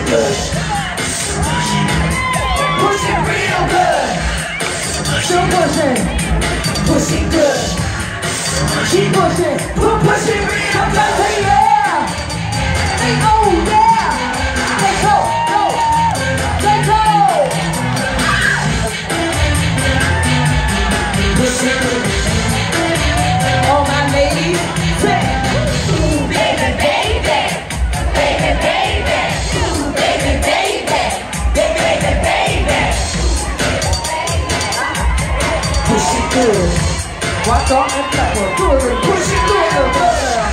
good. Pushing real good. Still pushing. Pushing good. Keep pushing. Pushing real good. Hey, yeah. Hey, oh.